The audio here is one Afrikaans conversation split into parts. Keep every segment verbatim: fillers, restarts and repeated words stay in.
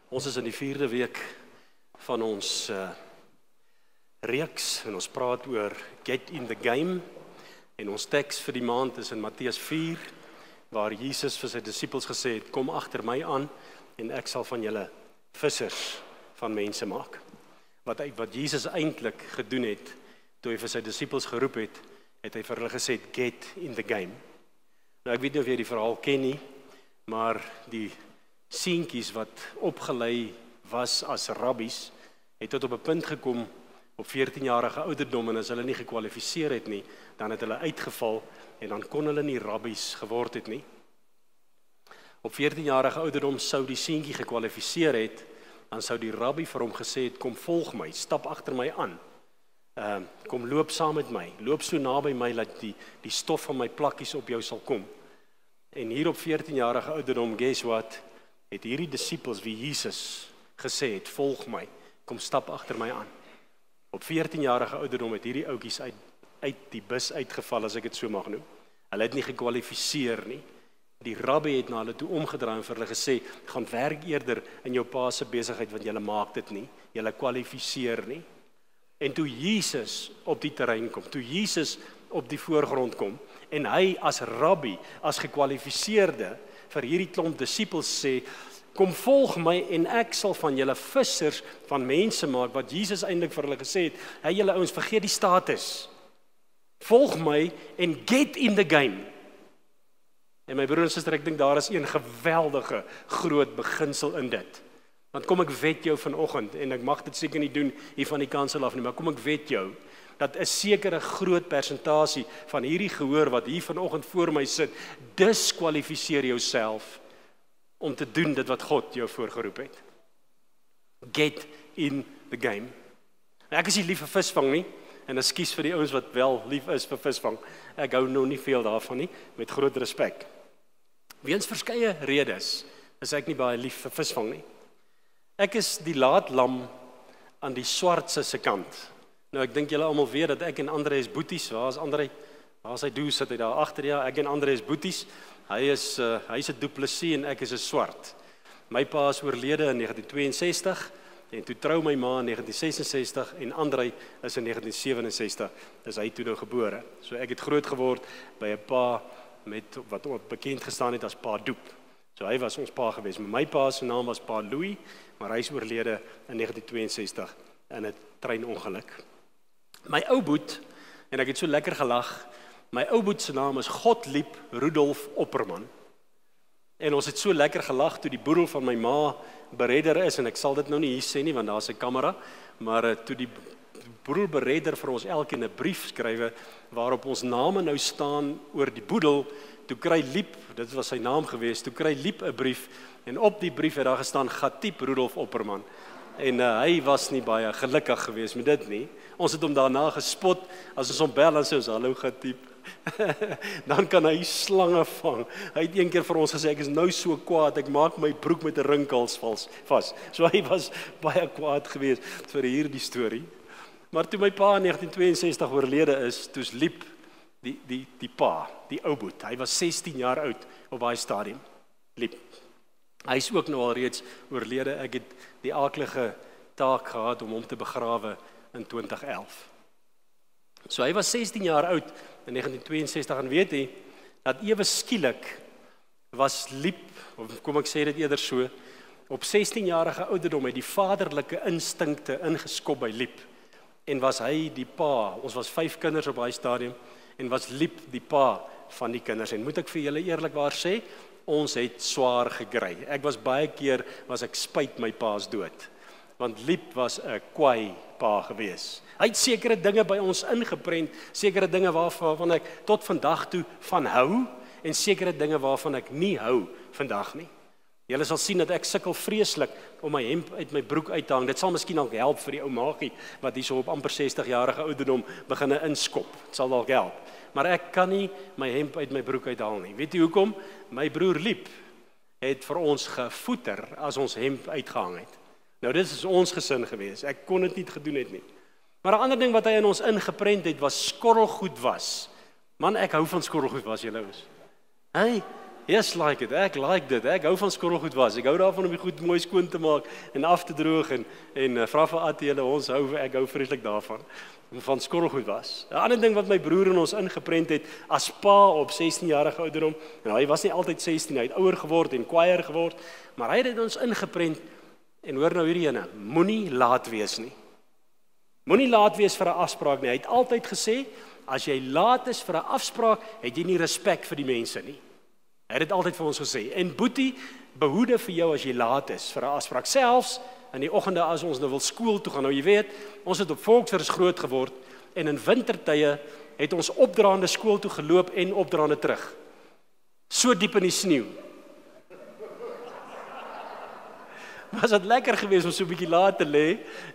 Ons is in die vierde week van ons uh, reeks en ons praat oor Get in the Game en ons teks vir die maand is in Matteus vier waar Jesus vir sy disippels gesê het, kom agter my aan en ek sal van julle vissers van mense maak. Wat, wat Jesus eintlik gedoen het, toe hy vir sy disippels geroep het, het hy vir hulle gesê, get in the game. Nou ek weet nie of jy die verhaal ken nie, maar die seentjies wat opgelei was as rabbies, het tot op 'n punt gekom op veertienjarige ouderdom en as hulle nie gekwalifiseer het nie, dan het hulle uitgeval en dan kon hulle nie rabbies geword het nie. Op veertienjarige ouderdom sou die seentjie gekwalifiseer het, dan sou die rabbi vir hom gesê het, kom volg my, stap agter my aan. Uh, kom loop saam met my, loop so naby my dat die, die stof van my plakkies op jou sal kom. En hier op veertienjarige ouderdom, guess what, het hierdie disippels wie Jesus gesê het, volg my, kom stap agter my aan. Op veertienjarige ouderdom het hierdie ouetjies uit, uit die bus uitgeval, as ek dit so mag noem. Hulle het nie gekwalifiseer nie. Die rabbi het na hulle toe omgedraai en vir hulle gesê, gaan werk eerder in jou pa se besigheid, want julle maak dit nie, julle kwalifiseer nie. En toe Jesus op die terrein kom, toe Jesus op die voorgrond kom, en hy as rabbi, as gekwalifiseerde, vir hierdie klomp disippels sê, kom volg my en ek sal van julle vissers van mense maak, wat Jesus eintlik vir hulle gesê het, hey julle ouens, vergeet die status, volg my en get in the game. En my broer en suster, ek dink daar is een geweldige groot beginsel in dit. Want kom ek wet jou vanoggend, en ek mag dit seker nie doen hier van die kansel af nie, maar kom ek wet jou, dat 'n sekere groot persentasie van hierdie gehoor wat hier vanoggend voor my sit, diskwalifiseer jouself om te doen dit wat God jou voorgeroep het. Get in the game. Nou, ek is nie lief vir visvang nie, en ekskuus vir die ouens wat wel lief is vir visvang. Ek hou nou nie veel daarvan nie, met groot respek. Weens verskeie redes is ek nie baie lief vir visvang nie. Ek is die laatlam aan die swartse se kant. Nou ek dink julle almal weet dat ek en Andre is boeties. Waar is Andre? Waar is hy doen? Sit hy daar agter? Ja, ek en Andre is boeties. Hy is uh, hy's 'n Du Plessis en ek is 'n swart. My pa is oorlede in negentien tweeënsestig en toe trou my ma in negentien sesensestig en Andre is in negentien sewenesestig. Dis hy toe nou gebore. So ek het groot geword by 'n pa met wat ook bekend gestaan het as Pa Doep. So hy was ons pa gewees. My pa se naam was Pa Louis, maar hy is oorlede in negentien tweeënsestig in 'n treinongeluk. My ou boet, en ek het so lekker gelag, my ou boet se naam is Godlieb Rudolf Opperman. En ons het so lekker gelag toe die boedel van my ma beredder is, en ek sal dit nou nie hier sê nie, want daar's 'n kamera, maar uh, toe die boedelberedder vir ons elkeen 'n brief skrywe, waarop ons name nou staan oor die boedel, toe kry Liep, dit was sy naam gewees, toe kry Liep 'n brief, en op die brief het daar gestaan, Gatiep Rudolf Opperman. En uh, hy was nie baie gelukkig geweest met dit nie. Ons het hom daarna gespot, as ons hom bel en sê ons, hallo Gatiep. Dan kan hy slange vang. Hy het een keer vir ons gesê, ek is nou so kwaad, ek maak my broek met 'n rinkels vas. So hy was baie kwaad geweest vir hierdie storie. Maar toe my pa in negentien tweeënsestig oorlede is, toe's Liep die, die, die pa, die ou boet. Hy was sestien jaar oud op daai stadium. Liep. Hy is ook nou al reeds oorlede. Ek het die aaklige taak gehad om hom te begrawe in twintig elf. So hy was sestien jaar oud in negentien tweeënsestig en weet jy, dat ewe skielik was Liep, of kom ek sê dit eerder so, op sestienjarige ouderdom het die vaderlike instinkte ingeskop by Liep en was hy die pa. Ons was vyf kinders op daai stadium en was Liep die pa van die kinders. En moet ek vir julle eerlikwaar sê, ons het swaar gekry. Ek was baie keer, was ek spyt my pa's dood. Want Liep was 'n kwaai pa gewees. Hy het sekere dinge by ons ingeprent, sekere dinge waarvan ek tot vandag toe van hou, en sekere dinge waarvan ek nie hou vandag nie. Julle sal sien dat ek sukkel vreeslik om my hemp uit my broek uit te hang. Dit sal miskien ook help vir die ou maagie, wat hier so op amper sestig-jarige ouderdom beginne inskop. Dit sal dalk help. Maar ek kan nie my hemp uit my broek uithaal nie. Weet jy hoekom? My broer Liep het vir ons gevoeter as ons hemp uitgehang het. Nou dit is ons gesin gewees. Ek kon dit nie gedoen het nie. Maar 'n ander ding wat hy in ons ingeprent het, was skorrelgoed was. Man, ek hou van skorrelgoed was, julle ouens. Hey, Yes, like it. Ek like dit. Ek hou van skorrelgoed was. Ek hou daarvan om die goed mooi skoon te maak en af te droog en en uh, vra vir Atiele, ons hou ek hou vreeslik daarvan. Van skorrelgoed was. 'n Ander ding wat my broer in ons ingeprent het as pa op sestien-jarige ouderdom. En hy was nie altyd sestien, hy het ouer geword en kwaier geword, maar hy het dit ons ingeprent. En hoor nou hierdie ene, moenie laat wees nie. Moenie laat wees vir 'n afspraak nie. Hy het altyd gesê, as jy laat is vir 'n afspraak, het jy nie respek vir die mense nie. Hy het dit altyd vir ons gesê. En Boetie, behoede vir jou as jy laat is vir 'n afspraak. Selfs in die oggende as ons nou wil skool toe gaan. Nou jy weet, ons het op Volksfees groot geword en in wintertye het ons opdraande skool toe geloop en opdraande terug. So diep in die sneeu. Was dit lekker geweest om so 'n bietjie laat te lê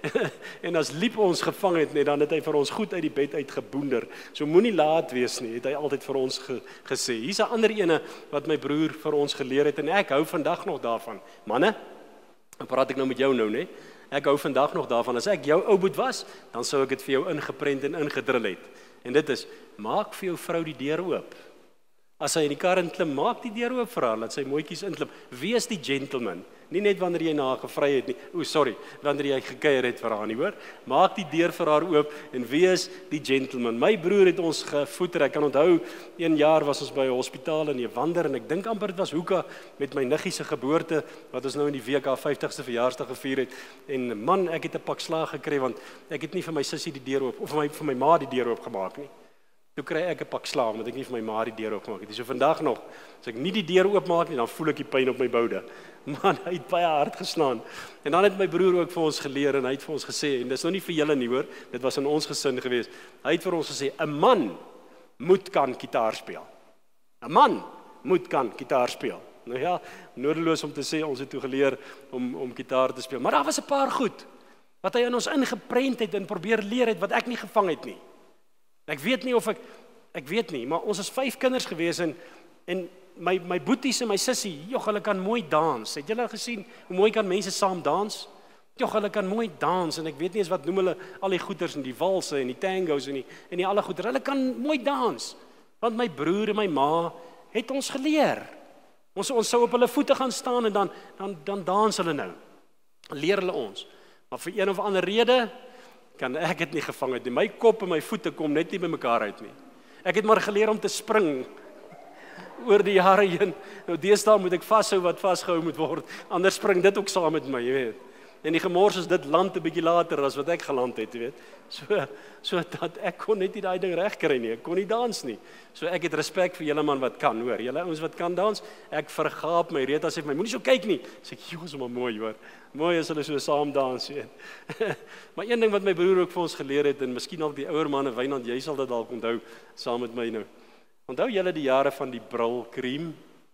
en as Liep ons gevang het, net dan het hy vir ons goed uit die bed uitgeboender. So moenie laat wees nie, het hy altyd vir ons ge, gesê. Hier's 'n ander ene wat my broer vir ons geleer het en ek hou vandag nog daarvan. Manne, dan praat ek nou met jou nou, né? Ek hou vandag nog daarvan. As ek jou ou boet was, dan sou ek dit vir jou ingeprent en ingedrul het. En dit is, maak vir jou vrou die deur oop. As sy in die kar inklim, maak die deur oop vir haar, laat sy mooietjies inklim. Wees die gentleman. Nie net wanneer jy na haar gevry het nie. O, sorry, wanneer jy gekuier het vir haar nie, hoor. Maak die deur vir haar oop en wees die gentleman. My broer het ons gevoeder. Ek kan onthou, een jaar was ons by 'n hospitaal in Evander en ek dink amper dit was Hoeka met my niggie se geboorte wat ons nou in die week haar vyftigste verjaarsdag gevier het. En man, ek het 'n pak slaag gekry want ek het nie vir my sussie die deur oop of vir my vir my ma die deur oop gemaak nie. Toe kry ek 'n pak slaag omdat ek nie vir my ma die deur oopgemaak het. So vandag nog, as ek nie die deur oopmaak nie, dan voel ek die pyn op my boude. Man, hy het baie hard geslaan. En dan het my broer ook vir ons geleer en hy het vir ons gesê, en dis nou nie vir julle nie hoor, dit was in ons gesin geweest. Hy het vir ons gesê, 'n man moet kan gitaar speel. 'n Man moet kan gitaar speel. Nou ja, nodeloos om te sê ons het toe geleer om om gitaar te speel, maar daar was 'n paar goed wat hy in ons ingeprent het en probeer leer het wat ek nie gevang het nie. Ek weet nie of ek ek weet nie, maar ons is vyf kinders gewees en en my my boeties en my sussie, jog, hulle kan mooi dans. Het julle gesien hoe mooi kan mense saam dans? Jog, hulle kan mooi dans en ek weet nie eens wat noem hulle al die goeters en die walse en die tangos en die en die alle goeters. Hulle kan mooi dans. Want my broer en my ma het ons geleer. Ons ons sou op hulle voete gaan staan en dan dan dan dans hulle nou. Leer hulle ons. Maar vir een of ander rede kan ek dit nie gevang het nie. My kop en my voete kom net nie by mekaar uit nie. Ek het maar geleer om te spring oor die jare heen. Nou deesdae moet ek vashou wat vasgehou moet word. Anders spring dit ook saam met my, jy weet. En die gemors is dit land 'n bietjie later as wat ek geland het, jy weet. So so dat ek kon net nie daai ding reg kry nie. Ek kon nie dans nie. So ek het respek vir julle man wat kan, hoor. Julle ouens wat kan dans, ek vergaap my. Rita sê vir my, moenie so kyk nie. Sê ek, "Joe, is maar mooi, hoor. Mooi as hulle so saam dans, weet." Maar een ding wat my broer ook vir ons geleer het en miskien al die ouer manne, Wynand, jy sal dit dalk onthou saam met my nou. Onthou julle die jare van die brilkrem?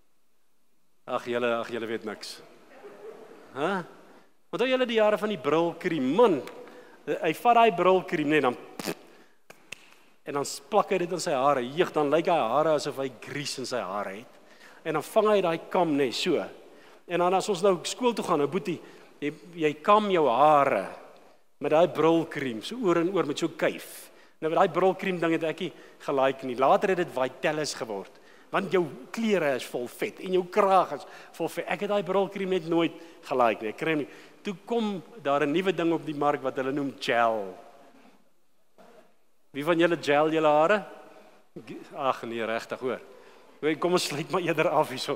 Ag julle, ag julle weet niks. Hæ? Huh? Onthou julle die jare van die brilkrem? Man, hy vat daai brilkrem net dan en dan plak hy dit in sy hare. Jeeg, dan lyk hy hare asof hy grease in sy hare het. En dan vang hy daai kam net so. En dan as ons nou skool toe gaan, nou boetie, jy, jy kam jou hare met daai brilkrem, so oor en oor met so kuif. Nou met daai brilkrem ding het ek nie gelike nie. Later het dit Vitalis geword. Want jou klere is vol vet en jou kraag is vol vet. Ek het daai brilkrem net nooit gelike nie. Ek kry nie. Toe kom daar 'n nuwe ding op die mark wat hulle noem gel. Wie van julle gel julle hare? Ag nee, regtig hoor. Kom ons sluit maar eerder af hierso.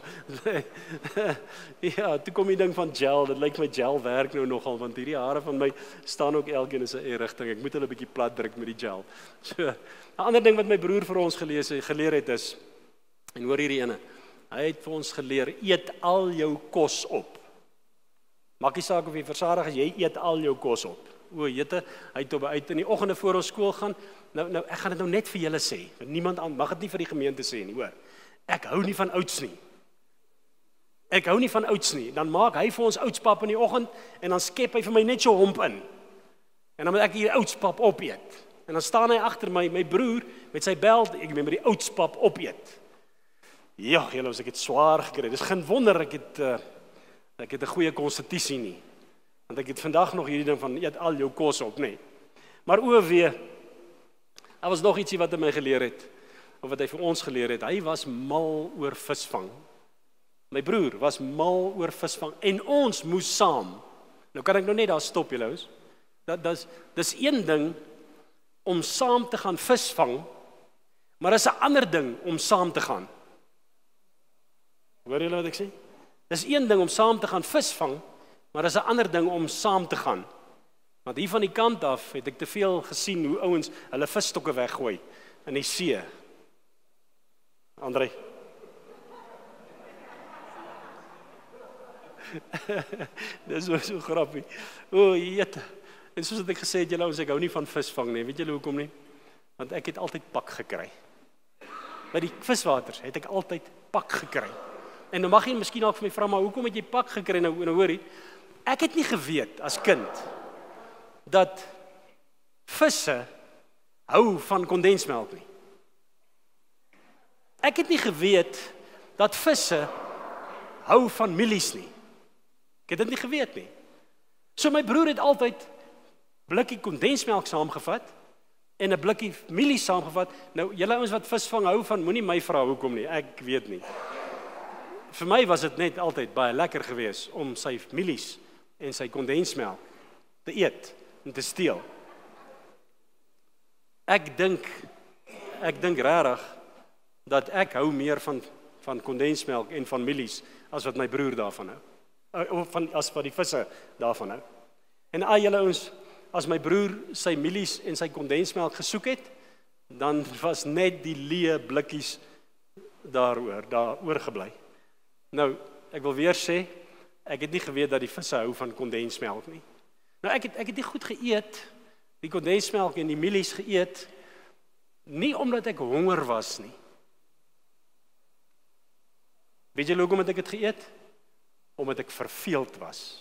Ja, toe kom die ding van gel. Dit lyk my gel werk nou nogal want hierdie hare van my staan ook elkeen in sy eie rigting. Ek moet hulle 'n bietjie plat druk met die gel. So, 'n ander ding wat my broer vir ons gelees het, geleer het is en hoor hierdie ene. Hy het vir ons geleer, eet al jou kos op. Maak nie saak of jy versadig as jy eet al jou kos op. O, jette, hy het op uit in die oggende voor ons skool gaan. Nou nou ek gaan dit nou net vir julle sê. Want niemand aan mag dit nie vir die gemeente sê nie, hoor. Ek hou nie van oats nie. Ek hou nie van oats nie. Dan maak hy vir ons oatspap in die oggend en dan skep hy vir my net so homp in. En dan moet ek hier oatspap opeet. En dan staan hy agter my, my broer met sy beld, ek moet met die oatspap opeet. Ja, julle, as ek het swaar gekry. Dis geen wonder ek het uh, ek het 'n goeie konstitusie nie. Want ek het vandag nog hierdie ding van eet al jou kos op, nê. Maar o wee, daar was nog ietsie wat hy my geleer het, of wat hy vir ons geleer het. Hy was mal oor visvang. My broer was mal oor visvang en ons moes saam. Nou kan ek nou net daar stop julle ouens. Dat dis dis een ding om saam te gaan visvang, maar dis 'n ander ding om saam te gaan. Hoor julle wat ek sê? Dis een ding om saam te gaan visvang, maar dis 'n ander ding om saam te gaan. Want hier van die kant af het ek te veel gesien hoe ouens hulle visstokke weggooi in die see. André. Dis so so grappie. O, jette. En soos wat ek gesê het, julle ouens, ek hou nie van visvang nie. Weet julle hoekom nie? Want ek het altyd pak gekry. By die viswaters het ek altyd pak gekry. En nou mag jy miskien ook vir my vra, maar hoekom het jy pak gekry nou? Nou hoor jy, ek het nie geweet as kind dat visse hou van kondensmelk nie. Ek het nie geweet dat visse hou van mielies nie. Ek het dit nie geweet nie. So my broer het altyd blikkie kondensmelk saamgevat en 'n blikkie mielies saamgevat. Nou julle ouens wat visvang hou van, moenie my vra hoekom nie. Ek weet nie. Vir my was dit net altyd baie lekker geweest om sy mielies en sy kondensmelk te eet en te steel. Ek dink ek dink regtig dat ek hou meer van van kondensmelk en van mielies as wat my broer daarvan hou. Of van as wat die visse daarvan hou. En al julle ouens, as my broer sy mielies en sy kondensmelk gesoek het, dan was net die leë blikkies daaroor, daar oorgebly. Nou, ek wil weer sê, ek het nie geweet dat die visse hou van kondensmelk nie. Nou ek het ek het nie goed geëet, die kondensmelk en die mielies geëet, nie omdat ek honger was nie. Weet julle hoekom het ek dit geëet? Omdat ek verveeld was.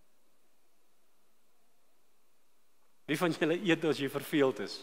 Wie van julle eet as jy verveeld is?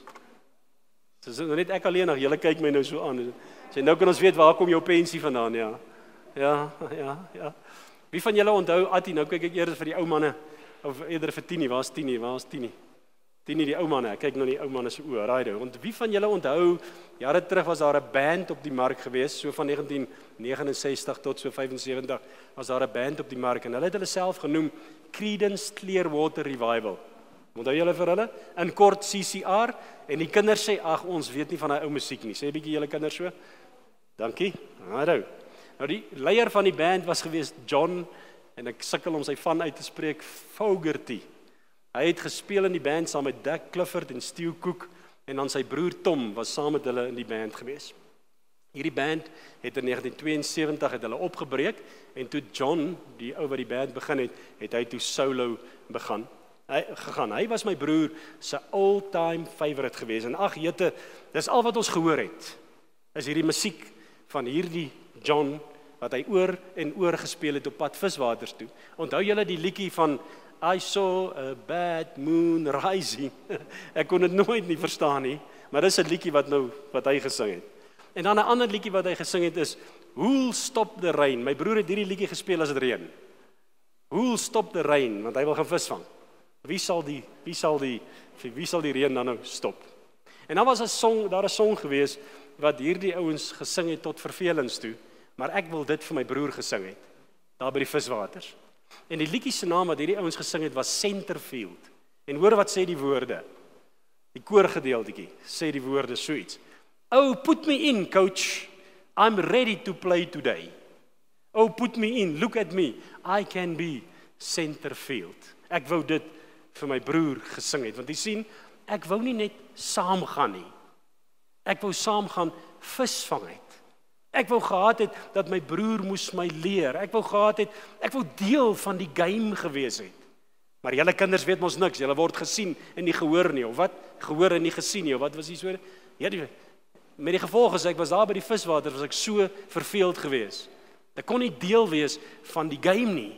Dis net ek alleen nog, julle kyk my nou so aan. Sê nou kan ons weet waar kom jou pensie vandaan, ja. Ja, ja, ja. Wie van julle onthou Attie, nou kyk ek eerder vir die ou manne of eerder vir Tini, waar's Tini? Waar's Tini? Tini die ou manne, ek kyk nou die ou manne se oë, raai nou. Want wie van julle onthou jare terug was daar 'n band op die mark geweest, so van negentien negenensestig tot so vyfensewentig was daar 'n band op die mark en hulle het hulle self genoem Creedence Clearwater Revival. Onthou julle vir hulle? In kort C C R en die kinders sê ag ons weet nie van daai ou musiek nie. Sê 'n bietjie julle kinders so. Dankie. Hallo. Nou die leier van die band was geweest John en ek sukkel om sy van uit te spreek, Fogerty. Hy het gespeel in die band saam met Dick Clifford en Stu Cook en dan sy broer Tom was saam met hulle in die band geweest. Hierdie band het in negentien tweeënsewentig het hulle opgebreek en toe John, die ou wat die band begin het, het hy toe solo begin. Hy gegaan. Hy was my broer se all-time favorite geweest en ag jette, dis al wat ons gehoor het. Is hierdie musiek van hierdie John wat hy oor en oor gespeel het op pad viswaters toe. Onthou julle die liedjie van I saw a bad moon rising. Ek kon dit nooit nie verstaan nie, maar dis 'n liedjie wat nou wat hy gesing het. En dan 'n ander liedjie wat hy gesing het is Who'll Stop the Rain. My broer het hierdie liedjie gespeel as dit reën. Who'll Stop the Rain, want hy wil gaan visvang. Wie sal die wie sal die wie sal die reën dan nou stop? En dan was 'n song, daar 'n song gewees wat hierdie ouens gesing het tot vervelings toe, maar ek wil dit vir my broer gesing het daar by die viswaters. En die liedjie se naam wat hierdie ouens gesing het was Centerfield. En hoor wat sê die woorde. Die koorgedeeltjie sê die woorde so iets. Oh, put me in, coach. I'm ready to play today. Oh, put me in. Look at me. I can be Centerfield. Ek wou dit vir my broer gesing het, want jy sien, ek wou nie net saam gaan nie. Ek wou saam gaan visvang het. Ek wou gehad het dat my broer moes my leer. Ek wou gehad het, ek wou deel van die game gewees het. Maar julle kinders weet mos niks. Julle word gesien en nie gehoor nie, of wat? Gehoor en nie gesien nie, of wat was die so? Ja, die, met die gevolg is ek was daar by die viswater, was ek so verveeld gewees. Ek kon nie deel wees van die game nie.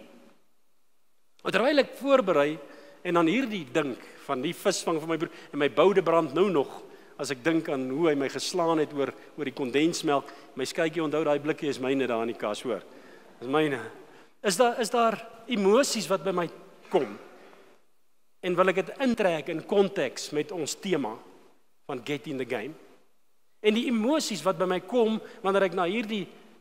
Terwyl ek voorberei en dan hierdie dink van die visvang van my broer en my boude brand nou nog. As ek dink aan hoe hy my geslaan het oor oor die kondensmelk, my skytjie onthou daai blikkie is myne daar in die kas, hoor. Dis myne. Is daar is daar emosies wat by my kom? En wil ek dit intrek in konteks met ons tema van Get in the Game? En die emosies wat by my kom wanneer ek na hierdie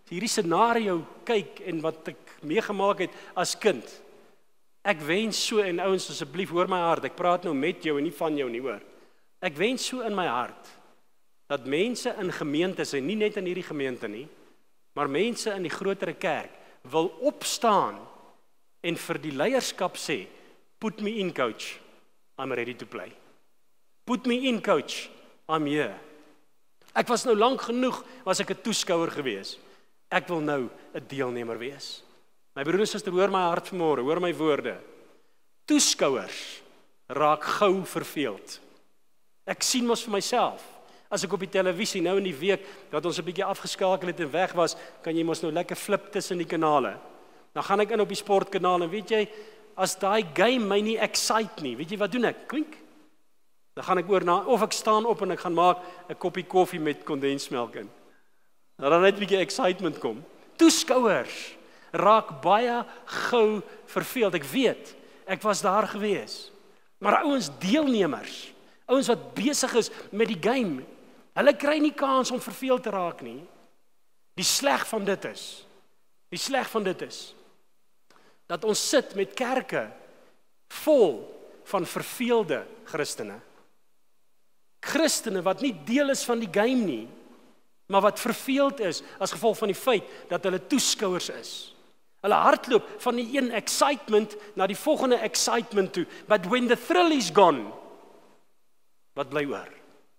hierdie scenario kyk en wat ek meegemaak het as kind. Ek wens so, en ouens asseblief hoor my hart, ek praat nou met jou en nie van jou nie, hoor. Ek wens so in my hart dat mense in gemeentes, en nie net in hierdie gemeente nie, maar mense in die grotere kerk wil opstaan en vir die leierskap sê, put me in, coach, I'm ready to play. Put me in, coach, I'm here. Ek was nou lank genoeg, was ek 'n toeskouer gewees. Ek wil nou 'n deelnemer wees. My broer en suster, hoor my hart vanmôre, hoor my woorde. Toeskouers raak gou verveeld. Ek sien mos vir myself, as ek op die televisie nou in die week, dat ons 'n bietjie afgeskakel het en weg was, kan jy mos nou lekker flip tussen die kanale. Dan gaan ek in op die sportkanaal en weet jy, as daai game my nie excite nie, weet jy wat doen ek? Klink. Dan gaan ek oor na, of ek staan op en ek gaan maak 'n koppie koffie met kondensmelk in. Dan dan net 'n bietjie excitement kom. Toeskouers raak baie gou verveeld. Ek weet, ek was daar gewees. Maar ouens deelnemers, ouens wat besig is met die game, hulle kry nie kans om verveeld te raak nie. Die sleg van dit is, die sleg van dit is, dat ons sit met kerke vol van verveelde Christene. Christene wat nie deel is van die game nie, maar wat verveeld is as gevolg van die feit dat hulle toeskouers is. Hulle hardloop van die een excitement na die volgende excitement toe. But when the thrill is gone, wat bly oor?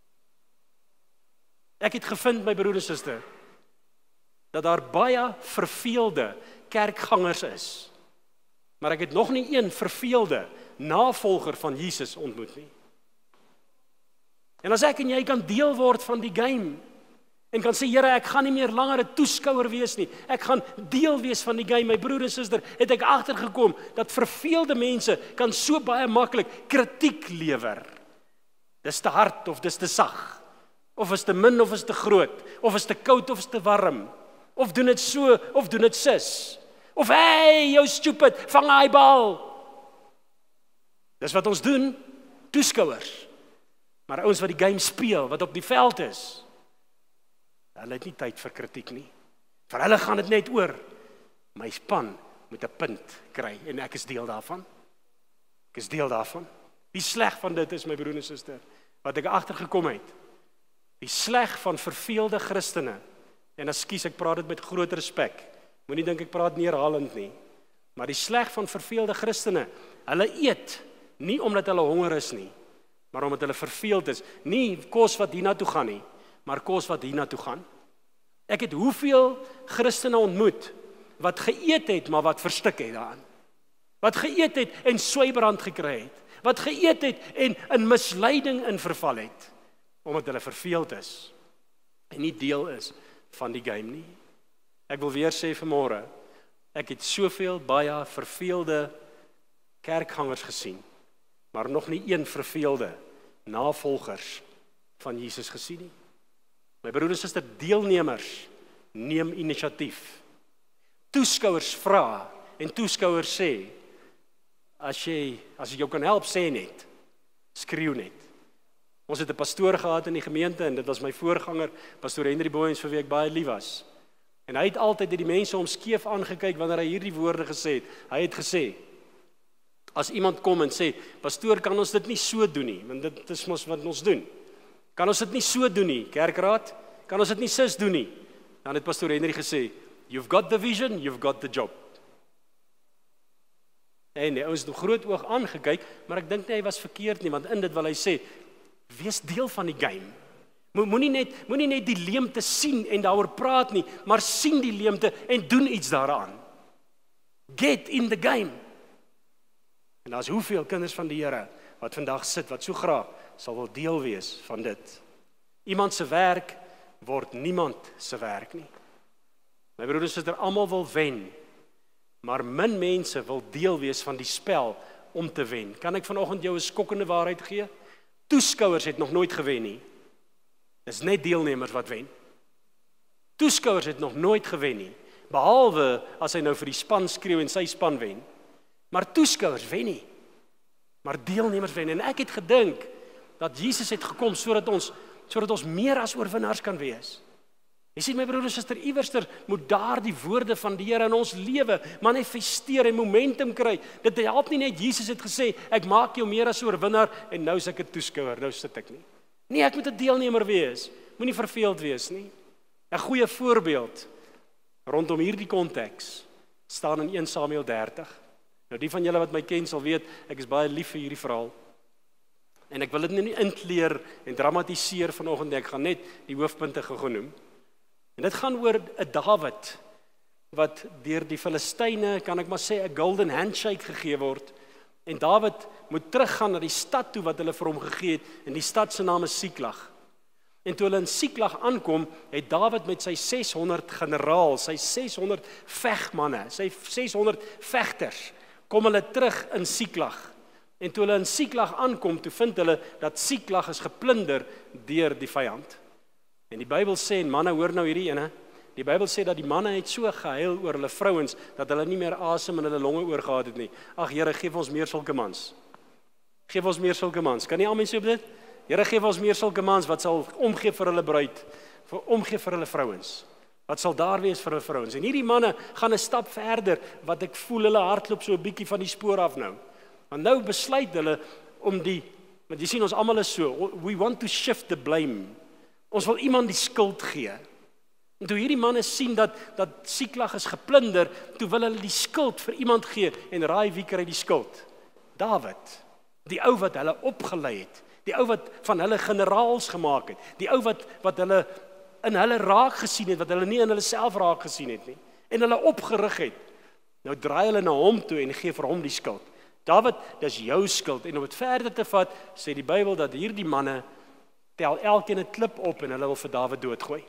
Ek het gevind, my broer en suster, dat daar baie verveelde kerkgangers is. Maar ek het nog nie een verveelde navolger van Jesus ontmoet nie. En as ek en jy kan deel word van die game, en kan sê, Here, ek gaan nie meer langer 'n toeskouer wees nie. Ek gaan deel wees van die game. My broer en suster, het ek agtergekom dat verveelde mense kan so baie maklik kritiek lewer. Dis te hard of dis te sag. Of is te min of is te groot. Of is te koud of is te warm. Of doen dit so of doen dit sis. Of hey, jou stupid, vang hy bal. Dis wat ons doen, toeskouers. Maar ouens wat die game speel, wat op die veld is, hulle het nie tyd vir kritiek nie. Vir hulle gaan dit net oor, my span moet 'n punt kry, en ek is deel daarvan. Ek is deel daarvan. Die sleg van dit is, my broer en suster, wat ek agtergekom het, die sleg van verveelde Christene, en ekskuus, ek praat dit met groot respek, moenie dink ek praat neerhalend nie, maar die sleg van verveelde Christene, hulle eet, nie omdat hulle honger is nie, maar omdat hulle verveeld is, nie kos wat hiernatoe gaan nie, maar kos wat hiernatoe gaan. Ek het hoeveel Christene ontmoet, wat geëet het, maar wat verstik het daaraan. Wat geëet het en swybrand gekry het. Wat geëet het en in misleiding in verval het. Omdat hulle verveeld is. En nie deel is van die game nie. Ek wil weer sê vanmôre, ek het soveel baie verveelde kerkgangers gesien, maar nog nie een verveelde navolgers van Jesus gesien nie. My broer en suster, deelnemers neem inisiatief. Toeskouers vra en toeskouers sê, as jy as jy jou kan help, sê net. Skreeu net. Ons het 'n pastoor gehad in die gemeente en dit was my voorganger, pastoor Henry Booyens, vir wie ek baie lief was. En hy het altyd die mense om skeef aangekyk wanneer hy hierdie woorde gesê het. Hy het gesê, as iemand kom en sê, pastoor, kan ons dit nie so doen nie, want dit is mos wat ons doen. Kan ons dit nie so doen nie, kerkraad? Kan ons dit nie sis doen nie? Dan het pastoor Henry gesê, you've got the vision, you've got the job. En die ouens het nog groot oog aangekyk, maar ek dink nie hy was verkeerd nie, want in dit wil hy sê, wees deel van die game. Mo, moenie net, moenie net die leemte sien en daaroor praat nie, maar sien die leemte en doen iets daaraan. Get in the game. En daar's hoeveel kinders van die Here wat vandag sit, wat so graag sal wil deel wees van dit. Iemand se werk word niemand se werk nie. My broer en suster, almal wil wen, maar min mense wil deel wees van die spel om te wen. Kan ek vanoggend jou 'n skokkende waarheid gee? Toeskouers het nog nooit gewen nie. Dis net deelnemers wat wen. Toeskouers het nog nooit gewen nie, behalwe as hy nou vir die span skreeu en sy span wen. Maar toeskouers wen nie. Maar deelnemers wen. En ek het gedink dat Jesus het gekom sodat ons sodat ons meer as oorwinnaars kan wees. Jy sien my broer en suster, iewerster moet daar die woorde van die Here in ons lewe manifesteer en momentum kry. Dit help nie net Jesus het gesê, ek maak jou meer as oorwinnaar en nou is ek 'n toeskouer, nou sit ek nie. Nee, ek moet 'n deelnemer wees. Moenie verveeld wees nie. 'n Goeie voorbeeld rondom hierdie konteks staan in een Samuel dertig. Nou die van julle wat my ken sal weet, ek is baie lief vir hierdie verhaal. En ek wil dit nie inkleer en dramatiseer vanoggend, ek gaan net die hoofpunte genoem. En dit gaan oor 'n Dawid wat deur die Filistyne, kan ek maar sê, 'n golden handshake gegee word. En Dawid moet teruggaan na die stad toe wat hulle vir hom gegee het, en die stad se naam is Siklag. En toe hulle in Siklag aankom, het Dawid met sy ses honderd generaals, sy ses honderd vegmanne, sy ses honderd vegters, kom hulle terug in Siklag. En toe hulle in Siklag aankom, toe vind hulle dat Siklag is geplunder deur die vyand. En die Bybel sê, en manne, hoor nou hierdie ene, die Bybel sê dat die manne het so gehuil oor hulle vrouens, dat hulle nie meer asem in hulle longe oorgehad het nie. Ag Here, geef ons meer sulke mans. Geef ons meer sulke mans. Kan nie almal sê op dit? Here, geef ons meer sulke mans wat sal omgee vir hulle bruid, vir omgee vir hulle vrouens. Wat sal daar wees vir hulle vrouens? En hierdie manne gaan 'n stap verder, wat ek voel hulle hardloop so 'n bietjie van die spoor af nou. Want nou besluit hulle om die, want jy sien ons almal is so, we want to shift the blame. Ons wil iemand die skuld gee. En toe hierdie manne sien dat dat Siklag is geplunder, toe wil hulle die skuld vir iemand gee en raai wie kry die skuld? Dawid. Die ou wat hulle opgelei het, die ou wat van hulle generaals gemaak het, die ou wat wat hulle in hulle raak gesien het, wat hulle nie in hulle self raak gesien het nie, en hulle opgerig het. Nou draai hulle na hom toe en gee vir hom die skuld. Dawid, dis jou skuld. En om dit verder te vat, sê die Bybel dat hierdie manne tel elkeen 'n klip op en hulle wil vir Dawid doodgooi.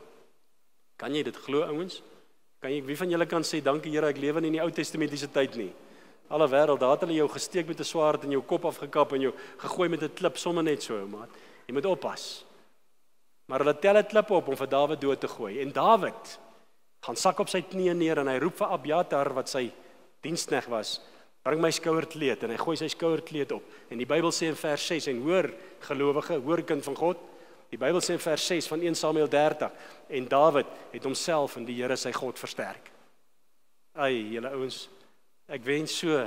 Kan jy dit glo, ouens? Kan jy, wie van julle kan sê, dankie Here, ek lewe nie in die Ou Testamentiese tyd nie. Alle wêreld, daar het hulle jou gesteek met 'n swaard en jou kop afgekap en jou gegooi met 'n klip, sommer net so, maat. Jy moet oppas. Maar hulle tel 'n klip op om vir Dawid dood te gooi. En Dawid gaan sak op sy knieë neer en hy roep vir Abiatar, wat sy diensknegt was, bring my skouerkleed, en hy gooi sy skouerkleed op. En die Bybel sê in vers ses, en hoor gelowige, hoor kind van God, die Bybel sê in vers ses van een Samuel dertig, en Dawid het homself in die Here sy God versterk. Ai, julle ouens, ek wens so,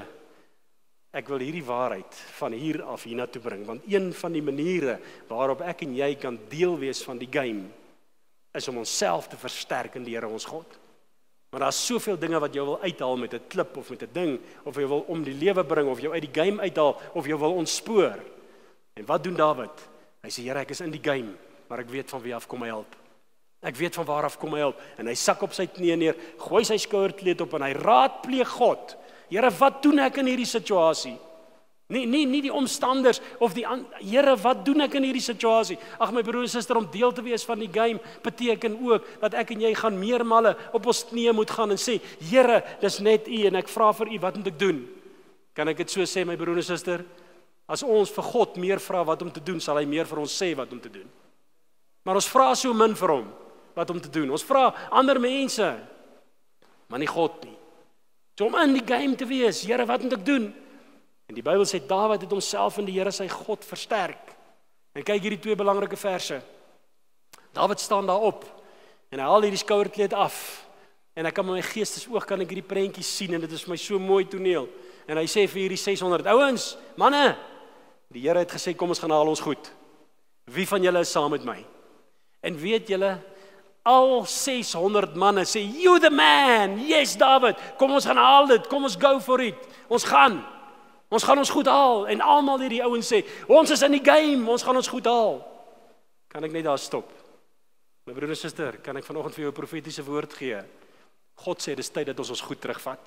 ek wil hierdie waarheid van hier af hiernatoe bring, want een van die maniere waarop ek en jy kan deel wees van die game, is om onsself te versterk in die Here ons God. Maar daar is soveel dinge wat jou wil uithaal met 'n klip of met 'n ding, of jy wil om die lewe bring, of jou uit die game uithaal, of jy wil ontspoor. En wat doen Dawid? Hy sê, Here, ek is in die game, maar ek weet van wie af kom my help. Ek weet van waar af kom my help. En hy sak op sy knieë neer, gooi sy skouerkleed op en hy raadpleeg God. Here, wat doen ek in hierdie situasie? Nie nie nie die omstanders of die Here, wat doen ek in hierdie situasie? Ag my broer en suster, om deel te wees van die game beteken ook dat ek en jy gaan meermale op ons knieë moet gaan en sê, Here, dis net U en ek vra vir U, wat moet ek doen? Kan ek dit so sê, my broer en suster? As ons vir God meer vra wat om te doen, sal hy meer vir ons sê wat om te doen. Maar ons vra so min vir hom wat om te doen. Ons vra ander mense, maar nie God nie. So om in die game te wees, Here, wat moet ek doen? En die Bybel sê Dawid het homself in die Here sy God versterk. En kyk hierdie twee belangrike verse. Dawid staan daar op en hy haal hierdie skouerkleed af. En ek kan met my geestesoog kan ek hierdie prentjies sien en dit is vir my so mooi toneel. En hy sê vir hierdie ses honderd ouens, manne, die Here het gesê kom ons gaan haal ons goed. Wie van julle is saam met my? En weet julle, al ses honderd manne sê, you the man, yes Dawid, kom ons gaan haal dit, kom ons go for it, ons gaan, ons gaan ons goed haal, en almal hierdie ouens sê, ons is in die game, ons gaan ons goed haal. Kan ek net daar stop? My broer en suster, kan ek vanoggend vir jou 'n profetiese woord gee? God sê, dis tyd dat ons ons goed terugvat.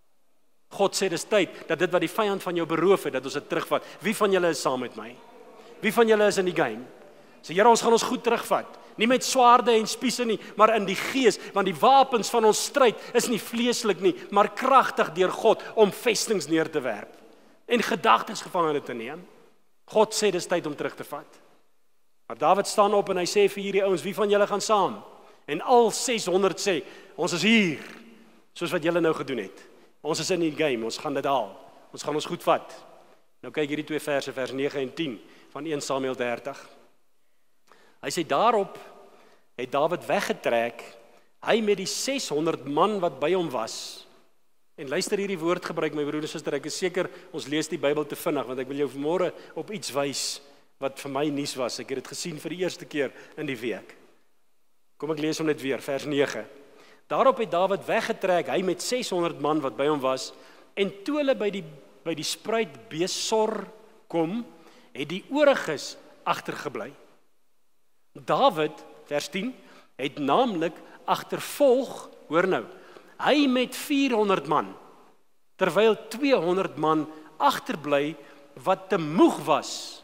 God sê, dis tyd dat dit wat die vyand van jou beroof het, dat ons dit terugvat. Wie van julle is saam met my? Wie van julle is in die game? Sê, Here, ons gaan ons goed terugvat. Nie met swaarde en spiese nie, maar in die gees, want die wapens van ons stryd is nie vleeslik nie, maar kragtig deur God om vestings neer te werp en gedagtes gevangene te neem. God sê dis tyd om terug te vat. Maar Dawid staan op en hy sê vir hierdie ouens, wie van julle gaan saam? En al ses honderd sê, ons is hier, soos wat julle nou gedoen het. Ons is in die game, ons gaan dit haal. Ons gaan ons goed vat. Nou kyk hierdie twee verse, vers nege en tien van een Samuel dertig. Hy sê daarop het Dawid weggetrek hy met die seshonderd man wat by hom was, en luister hierdie woord gebruik, my broer en suster, ek is seker, ons lees die Bybel te vinnig, want ek wil jou vanmôre op iets wys, wat vir my nuus was, ek het dit gesien vir die eerste keer in die week. Kom ek lees hom net weer, vers nege. Daarop het Dawid weggetrek, hy met seshonderd man wat by hom was, en toe hulle by die, by die spruit Besor kom, het die ooriges agtergebly. Dawid, vers tien, het naamlik agtervolg, hoor nou, hy met vierhonderd man, terwyl tweehonderd man agterbly wat te moeg was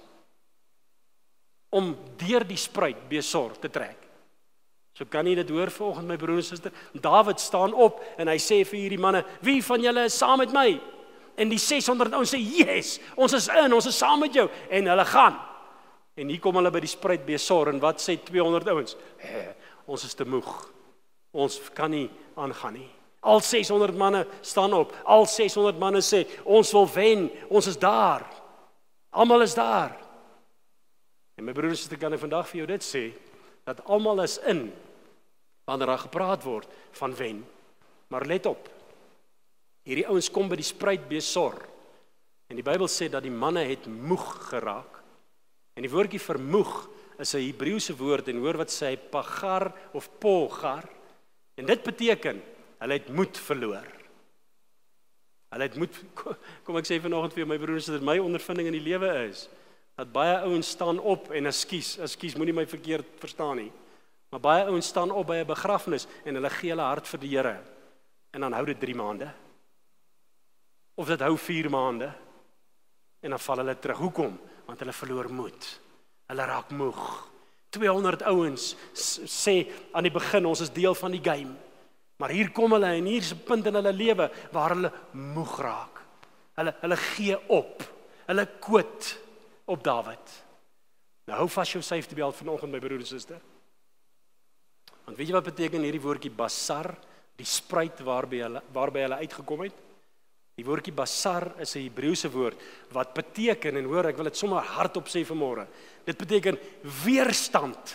om deur die spruit Besor te trek. So kan jy dit hoor vanoggend, my broer en suster. Dawid staan op en hy sê vir hierdie manne, wie van julle is saam met my? En die seshonderd ouens sê, yes, ons is in, ons is saam met jou. En hulle gaan. En hier kom hulle by die spruit Besor, en wat sê tweehonderd ouens? He, ons is te moeg. Ons kan nie aangaan nie. Al seshonderd manne staan op. Al seshonderd manne sê, ons wil wen, ons is daar. Almal is daar. En my broer en suster, kan ek vandag vir jou dit sê, dat almal is in, wanneer daar gepraat word van wen. Maar let op, hierdie ouens kom by die spruit Besor, en die Bybel sê dat die manne het moeg geraak. En die woordjie vir moeg is 'n Hebreëse woord, en hoor wat sê hy, pagar of pogar. En dit beteken, hulle het moed verloor. Hulle het moed, kom ek sê vanoggend vir my broers, dat my ondervinding in die lewe is, dat baie ouens staan op en ekskuus, ekskuus, moenie my verkeerd verstaan nie. Maar baie ouens staan op by 'n begrafnis en hulle gee hulle hart vir die Here. En dan hou dit drie maande. Of dit hou vier maande. En dan val hulle terug. Hoekom? Want hulle verloor moed. Hulle raak moeg. tweehonderd ouens sê aan die begin, ons is deel van die game. Maar hier kom hulle en hier is 'n punt in hulle lewe waar hulle moeg raak. Hulle hulle gee op. Hulle kwit op Dawid. Nou hou vas jou safety belt vanoggend, my broer en suster. Want weet jy wat beteken hierdie woordjie basar, die spruit waarby hulle waarby hulle uitgekom het? Die woordjie basar is 'n Hebreëse woord wat beteken, en hoor, ek wil dit sommer hardop sê vanmôre. Dit beteken weerstand.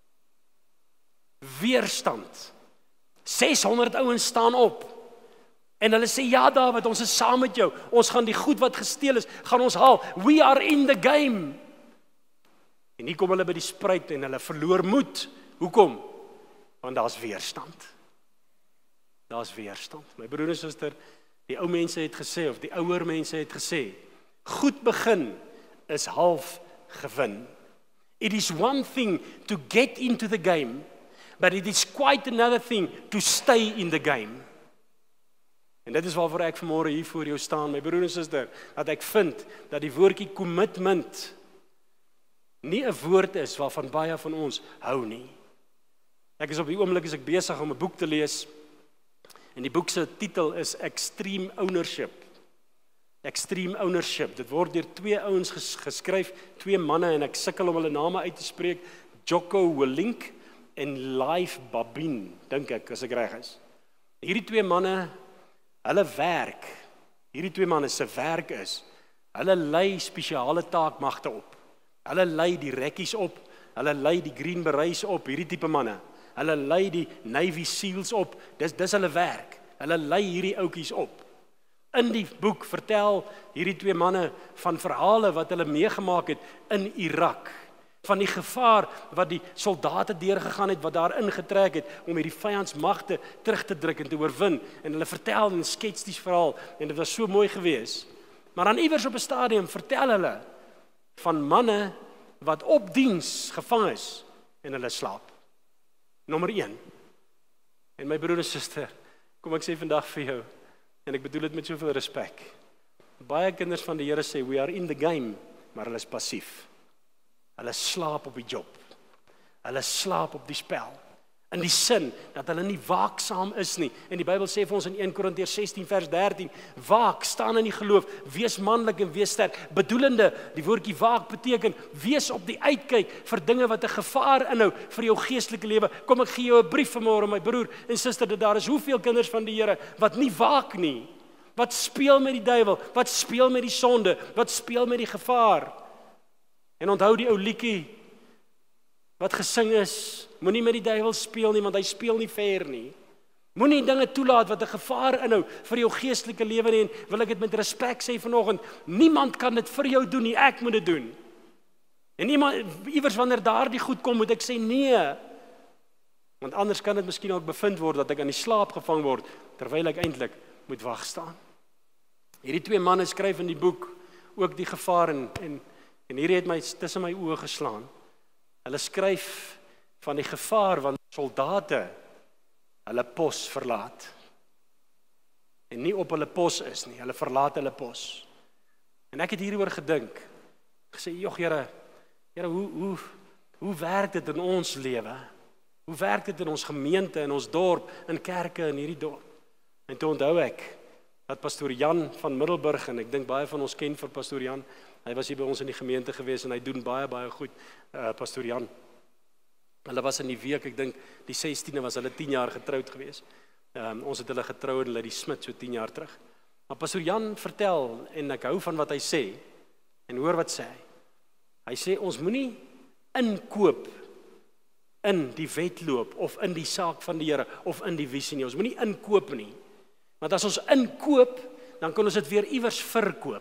Weerstand. seshonderd ouens staan op. En hulle sê, ja Dawid, ons is saam met jou. Ons gaan die goed wat gesteel is, gaan ons haal. We are in the game. En hier kom hulle by die spruit en hulle verloor moed. Hoekom? Want daar's weerstand. Daar's weerstand. My broer en suster, die ou mense het gesê, of die ouer mense het gesê, goed begin is half gewin. It is one thing to get into the game, but it is quite another thing to stay in the game. En dit is waarvoor ek vanmôre hier voor jou staan, my broer en suster, dat ek vind dat die woordjie commitment nie 'n woord is waarvan baie van ons hou nie. Ek is op die oomblik is ek besig om 'n boek te lees, en die boek se titel is Extreme Ownership. Extreme Ownership. Dit word deur twee ouens ges geskryf, twee manne, en ek sukkel om hulle name uit te spreek, Jocko Willink en Leif Babin, dink ek, as ek reg is. Hierdie twee manne, hulle werk, hierdie twee manne se werk is, hulle lei spesiale taakmagte op. Hulle lei die rekkies op, hulle lei die Green Berets op, hierdie tipe manne. Hulle lei die Navy Seals op, dis dis hulle werk. Hulle lei hierdie ouetjies op. In die boek vertel hierdie twee manne van verhale wat hulle meegemaak het in Irak, van die gevaar wat die soldate deurgegaan het, wat daar ingetrek het, om hierdie vyandsmagte terug te druk en te oorwin, en hulle vertel en skets die verhaal, en dit was so mooi gewees. Maar dan iewers op 'n stadium vertel hulle van manne wat op diens gevang is, en hulle slaap. Nommer een. En my broer en suster, kom ek sê vandag vir jou, en ek bedoel dit met soveel respek. Baie kinders van die Here sê, we are in the game, maar hulle is passief. Hulle slaap op die job. Hulle slaap op die spel. In die sin, dat hulle nie waaksaam is nie. En die Bybel sê vir ons in Eerste Korintiërs sestien vers dertien, waak, staan in die geloof, wees manlik en wees sterk. Bedoelende, die woordjie waak beteken, wees op die uitkyk vir dinge wat 'n gevaar inhou vir jou geestelike lewe. Kom ek gee jou 'n brief vanmôre, my broer en suster, dat daar is hoeveel kinders van die Here wat nie waak nie. Wat speel met die duiwel, wat speel met die sonde, wat speel met die gevaar. En onthou die ou liedjie, wat gesing is, moenie met die duiwel speel nie, want hy speel nie fair nie. Moenie dinge toelaat wat 'n gevaar inhou vir jou geestelike lewe nie, en wil ek dit met respek sê vanoggend, niemand kan dit vir jou doen nie, ek moet dit doen. En iemand, iewers wanneer daardie goed kom, moet ek sê nee, want anders kan dit miskien ook bevind word dat ek aan die slaap gevang word, terwyl ek eintlik moet wag staan. Hierdie twee manne skryf in die boek ook die gevaar, en, en, en hierdie het my tussen my oë geslaan. Hulle skryf van die gevaar wanneer soldate hulle pos verlaat. En nie op hulle pos is nie, hulle verlaat hulle pos. En ek het hieroor gedink, gesê, joh Here, Here, hoe, hoe, hoe werk dit in ons lewe? Hoe werk dit in ons gemeente, in ons dorp, in kerke, in hierdie dorp? En toe onthou ek, dat pastoor Jan van Middelburg, en ek dink baie van ons ken vir pastoor Jan, hy was hier by ons in die gemeente gewees, en hy doen baie, baie goed, uh, pastoor Jan. Hulle was in die week, ek dink, die sestiende was hulle tien jaar getrouwd gewees. Um, ons het hulle getrou in Lady Smit, so tien jaar terug. Maar pastoor Jan vertel, en ek hou van wat hy sê, en hoor wat sê hy. Hy sê, ons moenie inkoop in die wedloop, of in die saak van die Here, of in die visie nie. Ons moenie inkoop nie. Want as ons inkoop, dan kan ons dit weer iewers verkoop.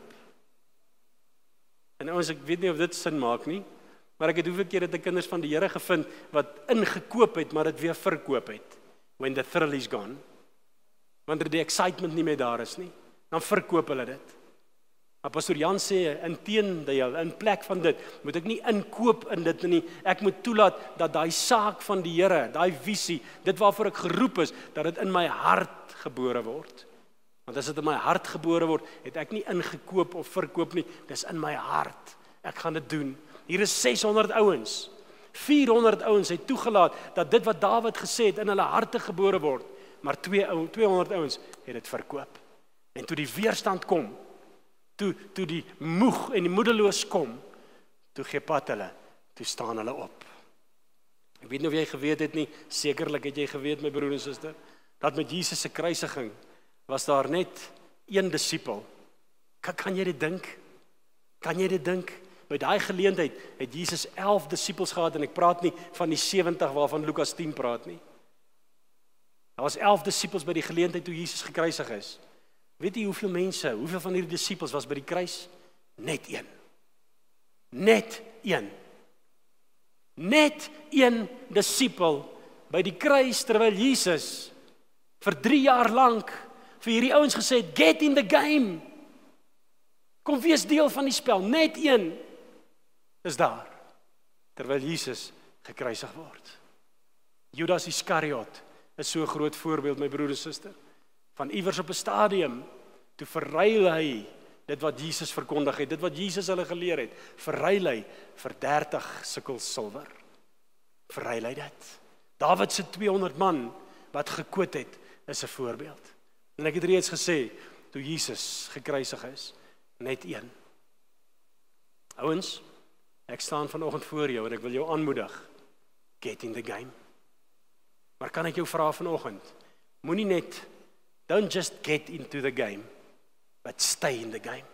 En ouens, ek weet nie of dit sin maak nie, maar ek het hoeveel keer het ek kinders van die Here gevind, wat ingekoop het, maar dit weer verkoop het. When the thrill is gone. Wanneer die excitement nie meer daar is nie, dan verkoop hulle dit. Maar pastoor Jan sê, in teendeel, in plek van dit, moet ek nie inkoop in dit nie, ek moet toelaat dat daai saak van die Here, daai visie, dit waarvoor ek geroep is, dat dit in my hart gebore word. Want as dit in my hart gebore word, het ek nie ingekoop of verkoop nie, dis in my hart, ek gaan dit doen. Hier is ses honderd ouens, vierhonderd ouens het toegelaat, dat dit wat Dawid gesê het, in hulle harte gebore word, maar tweehonderd ouens het dit verkoop. En toe die weerstand kom, Toe, toe die moeg en die moedeloos kom, toe gee pad hulle, toe staan hulle op. Ek weet nie of jy geweet het nie, sekerlik het jy geweet, my broer en suster, dat met Jesus se kruisiging, was daar net een disipel. Kan, kan jy dit dink? Kan jy dit dink? By daai geleentheid het Jesus elf disipels gehad, en ek praat nie van die sewentig waarvan Lukas tien praat nie. Daar was elf disipels by die geleentheid toe Jesus gekruisig is. Weet jy hoeveel mense, hoeveel van hierdie disipels was by die kruis? Net een. Net een. Net een disipel by die kruis, terwyl Jesus vir drie jaar lank vir hierdie ouens gesê het, get in the game. Kom wees deel van die spel. Net een is daar, terwyl Jesus gekruisig word. Judas Iskariot is so 'n groot voorbeeld, my broer en suster. Van iewers op 'n stadium, toe verruil hy dit wat Jesus verkondig het, dit wat Jesus hulle geleer het, verruil hy vir dertig sikkel silwer. Verruil hy dit. Dawid se tweehonderd man wat gekoot het, is 'n voorbeeld. En ek het reeds gesê, toe Jesus gekruisig is, net een. Ouens, ek staan vanoggend voor jou en ek wil jou aanmoedig, get in the game. Maar kan ek jou vra vanoggend, moenie net Don't just get into the game, but stay in the game.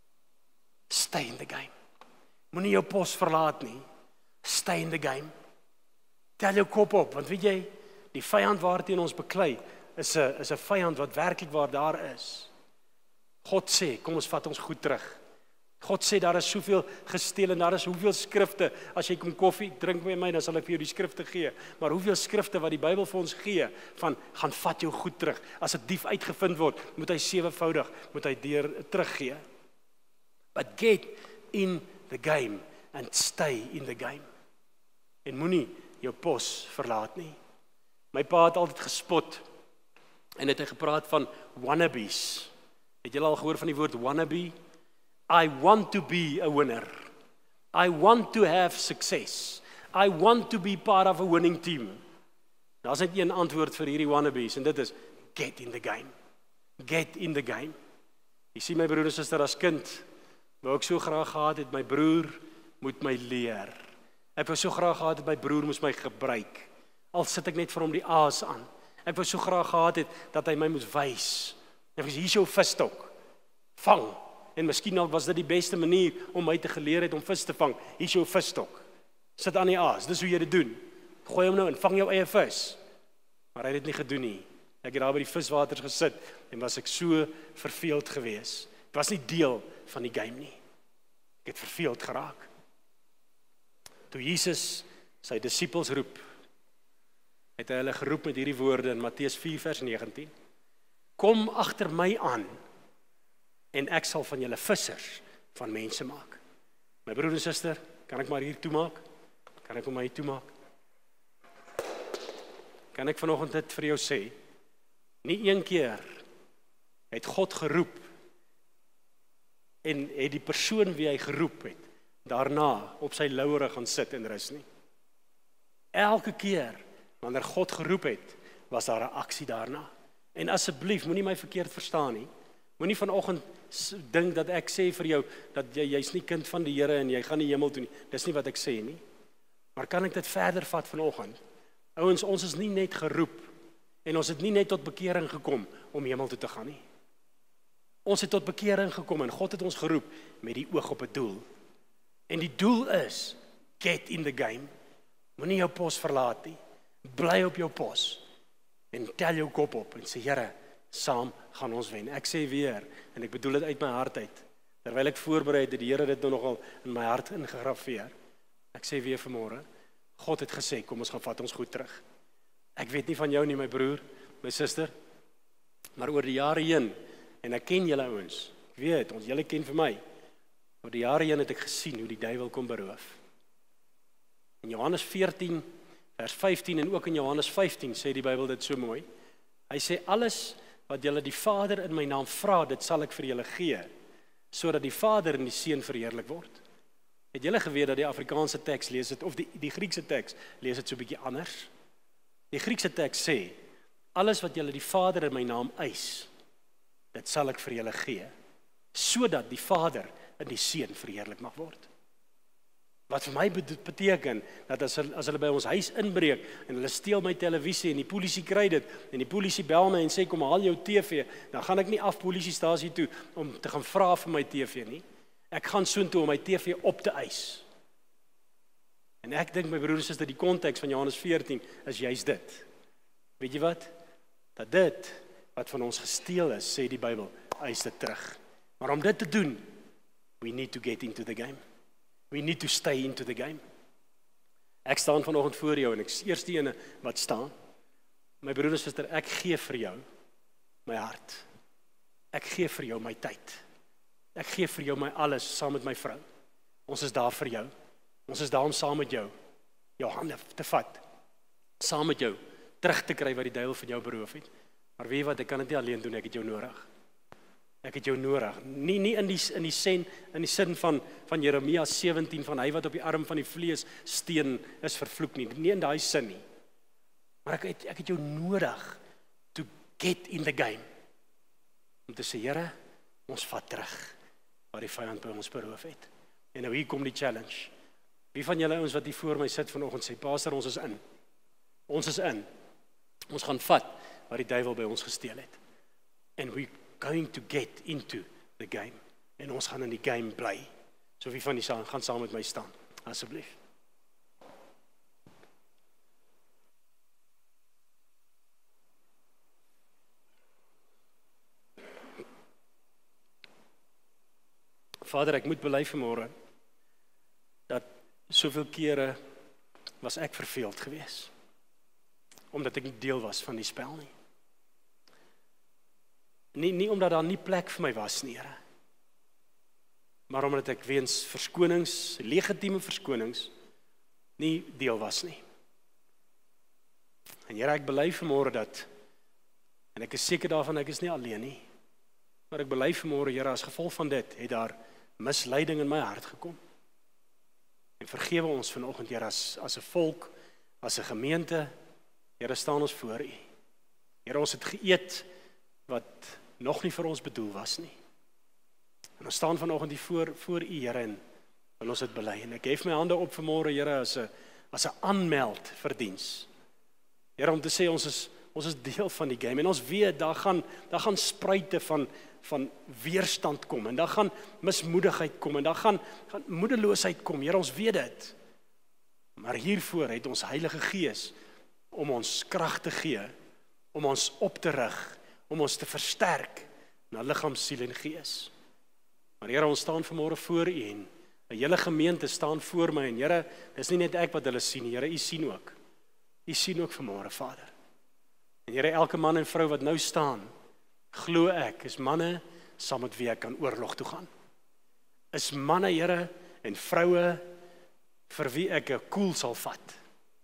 Stay in the game. Moenie jou pos verlaat nie. Stay in the game. Tel jou kop op, want weet jy, die vyand waarteen ons beklei, is 'n is 'n vyand wat werklik waar daar is. God sê, kom ons vat ons goed terug. God sê, daar is soveel gesteel en daar is hoeveel skrifte, as jy kom koffie drink by my, dan sal ek vir jou die skrifte gee, maar hoeveel skrifte wat die Bybel vir ons gee, van, gaan vat jou goed terug, as 'n dief uitgevind word, moet hy sewevoudig, moet hy deur teruggee. But get in the game, and stay in the game. En moenie jou pos verlaat nie. My pa het altyd gespot, en het hy gepraat van wannabes. Het julle al gehoor van die woord wannabe? I want to be a winner. I want to have success. I want to be part of a winning team. Daar's net een antwoord vir hierdie wannabes, en dit is, get in the game. Get in the game. Jy sien my broer en suster, as kind, wou ek so graag gehad het, my broer moet my leer. Ek wou so graag gehad het, my broer moes my gebruik. Al sit ek net vir hom die aas aan. Ek wou so graag gehad het, dat hy my moes wys. Ek sê, hier is jou visstok. Vang. En miskien al was dit die beste manier om my te geleer het om vis te vang. Hier is jou visstok. Sit aan die aas, dis hoe jy dit doen. Gooi hom nou in, vang jou eie vis. Maar hy het dit nie gedoen nie. Ek het daar by die viswaters gesit en was ek so verveeld gewees. Ek was nie deel van die game nie. Ek het verveeld geraak. Toe Jesus sy disippels roep, het hy hulle geroep met hierdie woorde in Matteus vier vers negentien. Kom agter my aan en ek sal van julle vissers van mense maak. My broer en suster, kan ek maar hier toemaak? Kan ek hom maar hier toemaak? Kan ek vanoggend dit vir jou sê? Nie een keer het God geroep en het die persoon wie hy geroep het, daarna op sy lauwere gaan sit en rus nie. Elke keer, wanneer God geroep het, was daar 'n aksie daarna. En asseblief, moenie my verkeerd verstaan nie. Moenie vanoggend dink dat ek sê vir jou, dat jy, jy's nie kind van die Here en jy gaan nie hemel toe nie. Dis nie wat ek sê nie. Maar kan ek dit verder vat vanoggend? Ouens, ons is nie net geroep, en ons het nie net tot bekering gekom, om hemel toe te gaan nie. Ons het tot bekering gekom, en God het ons geroep, met die oog op 'n doel. En die doel is, get in the game. Moenie jou pos verlaat nie. Bly op jou pos. En tel jou kop op, en sê, Here, saam gaan ons wen. Ek sê weer, en ek bedoel dit uit my hart uit, terwyl ek voorberei het, die Here dit nou nogal in my hart ingegrafeer. Ek sê weer vanmôre, God het gesê, kom ons gaan vat ons goed terug. Ek weet nie van jou nie, my broer, my suster, maar oor die jare heen, en ek ken julle ouens, ek weet, ons julle ken vir my, oor die jare heen het ek gesien hoe die duiwel kom beroof. In Johannes veertien, vers vyftien, en ook in Johannes vyftien, sê die Bybel dit so mooi, hy sê, alles wat julle die Vader in my naam vra, dit sal ek vir julle gee, sodat die Vader en die Seun verheerlik word. Het julle geweet dat die Afrikaanse teks lees het, of die, die Griekse teks lees het so 'n bietjie anders? Die Griekse teks sê, alles wat julle die Vader in my naam eis, dit sal ek vir julle gee, sodat die Vader en die Seun verheerlik mag word. Wat vir my beteken, dat as hulle, as hulle by ons huis inbreek, en hulle steel my televisie, en die polisie kry dit, en die polisie bel my en sê, kom haal jou T V, dan gaan ek nie af polisiestasie toe, om te gaan vra vir my T V nie. Ek gaan soontoe om my T V op te eis. En ek dink, my broers, is dat die konteks van Johannes veertien is juist dit. Weet jy wat? Dat dit, wat van ons gesteel is, sê die Bybel, eis dit terug. Maar om dit te doen, we need to get into the game. We need to stay into the game. Ek staan vanoggend voor jou, en ek is eers die ene wat staan. My broer en suster, ek gee vir jou my hart. Ek gee vir jou my tyd. Ek gee vir jou my alles, saam met my vrou. Ons is daar vir jou. Ons is daar om saam met jou, jou hande te vat. Saam met jou, terug te kry wat die duiwel van jou beroof het. Maar weet jy wat, ek kan dit nie alleen doen, ek het jou nodig. Ek het jou nodig. Nie, nie in die, in die sin, in die sin van, van Jeremia sewentien, van hy wat op die arm van die vlees steen is vervloek nie. Nie in daai sin nie. Maar ek het, ek het jou nodig to get in the game. Om te sê, Here, ons vat terug wat die vyand by ons beroof het. En nou hier kom die challenge. Wie van julle ons wat hier voor my sit vanoggend sê, Pastor, ons is in. Ons is in. Ons gaan vat wat die duiwel by ons gesteel het. And we going to get into the game. En ons gaan in die game bly. So wie van die saam, gaan saam met my staan, asseblief. Vader, ek moet bely vanmôre dat soveel kere was ek verveeld geweest, omdat ek nie deel was van die spel nie. Nie, nie omdat daar nie plek vir my was nie, Here, maar omdat ek weens verskonings, legitieme verskonings, nie deel was nie. En Here, ek bely vanmôre dat, en ek is seker daarvan ek is nie alleen nie, maar ek bely vanmôre, Here, as gevolg van dit, het daar misleiding in my hart gekom. En vergewe ons vanoggend, Here, as, as 'n volk, as 'n gemeente, Here, staan ons voor U. Here, ons het geëet wat nog nie vir ons bedoel was nie. En ons staan vanoggend hier voor, voor U, Here, en wil ons dit bely. En ek hef my hande op vanmôre, Here, as 'n as 'n aanmeld vir diens. Here, om te sê ons is ons is deel van die game en ons weet daar gaan daar gaan spruite van van weerstand kom en daar gaan mismoedigheid kom en daar gaan gaan moedeloosheid kom. Here, ons weet dit. Maar hiervoor het ons Heilige Gees om ons krag te gee, om ons op te rig, om ons te versterk na liggaam, siel en gees. Maar Here, ons staan vanmôre voor U en 'n hele gemeente staan voor my en Here, dis nie net ek wat hulle sien, Here, U sien ook. U sien ook vanmôre, Vader. En Here, elke man en vrou wat nou staan, glo ek, is manne saam met wie ek kan oorlog toe gaan. Is manne, Here, en vroue vir wie ek 'n koel sal vat.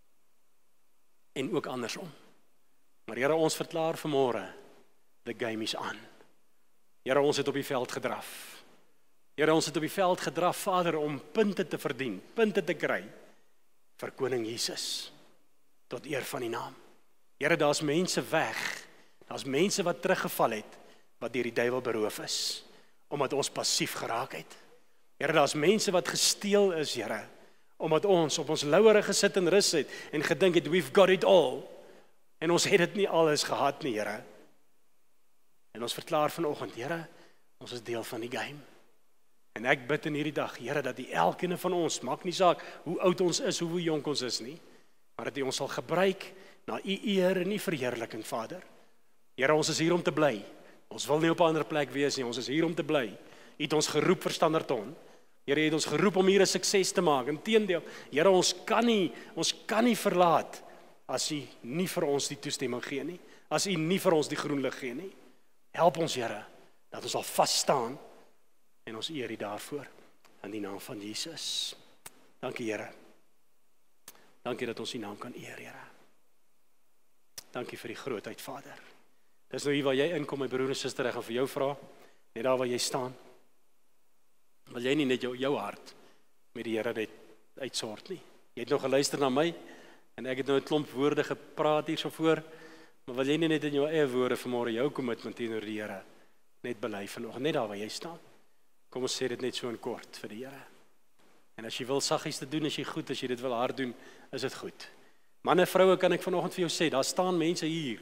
En ook andersom. Maar Here, ons verklaar vanmôre, the game is on. Here, ons het op die veld gedraf. Here, ons het op die veld gedraf, Vader, om punte te verdien, punte te kry vir Koning Jesus, tot eer van die naam. Here, daar's mense weg, daar's mense wat teruggeval het, wat deur die duiwel beroof is, omdat ons passief geraak het. Here, daar's mense wat gesteel is, Here, omdat ons op ons lauwere gesit en rus het, en gedink het, we've got it all, en ons het dit nie alles gehad nie, Here. En ons verklaar vanoggend, Here, ons is deel van die game. En ek bid in hierdie dag, Here, dat die elkeen van ons, maak nie saak hoe oud ons is, hoe jonk ons is nie, maar dat U ons sal gebruik na U eer en U verheerliking, Vader. Here, ons is hier om te bly. Ons wil nie op 'n ander plek wees nie, ons is hier om te bly. U het ons geroep vir Standerton. Here, U het ons geroep om hier 'n sukses te maak. Inteendeel, Here, ons kan nie, ons kan nie verlaat as U nie vir ons die toestemming gee nie, as U nie vir ons die groen lig gee nie. Help ons, Here, dat ons sal vas staan en ons eer U daarvoor in die naam van Jesus. Dankie, Here. Dankie dat ons U naam kan eer, Here. Dankie vir die grootheid, Vader. Dis nou hier waar jy inkom, my broer en suster, ek gaan vir jou vra, net daar waar jy staan. Wil jy nie net jou, jou hart met die Here net uitsort nie? Jy het nou geluister na my, en ek het nou 'n klomp woorde gepraat hier so voor, maar wil jy nie net in jou eie woorde vanmôre jou kommitment teenoor die Here net bely vanoggend, net daar waar jy staan? Kom ons sê dit net so in kort vir die Here. En as jy wil saggies te doen, is jy goed, as jy dit wil hard doen, is dit goed. Manne, vroue, kan ek vanoggend vir jou sê, daar staan mense hier.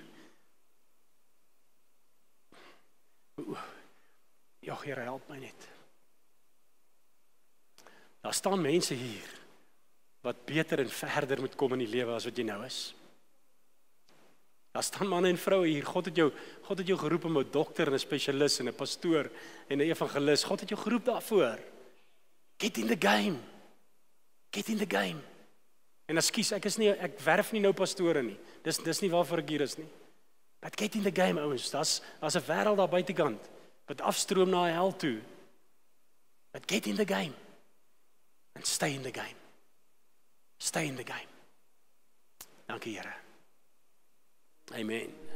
Ja, Here, help my net. Daar staan mense hier wat beter en verder moet kom in die lewe as wat jy nou is. Daar staan manne en vroue hier. God het jou, God het jou geroep om 'n dokter en 'n spesialis en 'n pastoor en 'n evangelis. God het jou geroep daarvoor. Get in the game. Get in the game. En ekskuus, ek is nie, ek werf nie nou pastore nie. Dis dis nie waarvoor ek hier is nie. But get in the game, ouens. Das as 'n wêreld daar buitekant wat afstroom na hel toe. But get in the game. And stay in the game. Stay in the game. Dankie, Here. Amen.